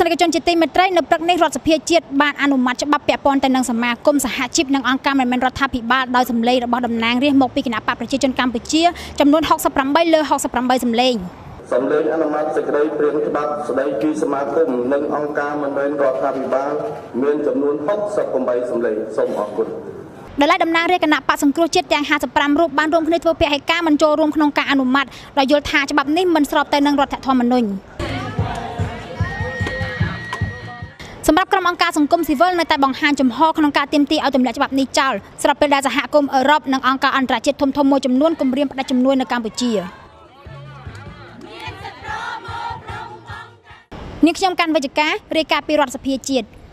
និកជនជាទីមេត្រីនៅព្រឹកនេះរដ្ឋសភាជាតិបានអនុម័តច្បាប់ពាក់ព័ន្ធទៅនឹងសមាគមសហជីពនិងអង្គការមិនមែនរដ្ឋាភិបាលដោយសម្លេងរបស់តំណាងរាស្ត្រមកពីគណៈបកប្រជាជនកម្ពុជាចំនួន68លើ68សម្លេងសម្លេងអនុម័តសេចក្តីព្រាងច្បាប់ស្តីពីសមាគមនិងអង្គការមិនមែនរដ្ឋាភិបាលមានចំនួន68សម្លេងសូមអរគុណដោយឡែកតំណាងរាស្ត្រគណៈបកសង្គ្រោះជាតិទាំង55រូបបានរួមគ្នាធ្វើពហិការមិនចូលរួមក្នុងការអនុម័តដោយយល់ថាច្បាប់នេះមិនស្របទៅនឹងរដ្ឋធម្មនុញ្ញសម្រាប់ក្រុមអង្គការសង្គមស៊ីវិលនៅតែបង្ហាញចំហក្នុងការទាមទារឲ្យទម្លាក់ច្បាប់នេះចោលស្របពេលដែលសហគមន៍អឺរ៉ុបនិងអង្គការអន្តរជាតិធំៗមួយចំនួនគម្រាមផ្តាច់ជំនួយនៅកម្ពុជានាងខ្ញុំកាន់វិជ្ជការរាយការណ៍ពីរដ្ឋសភាជាតិ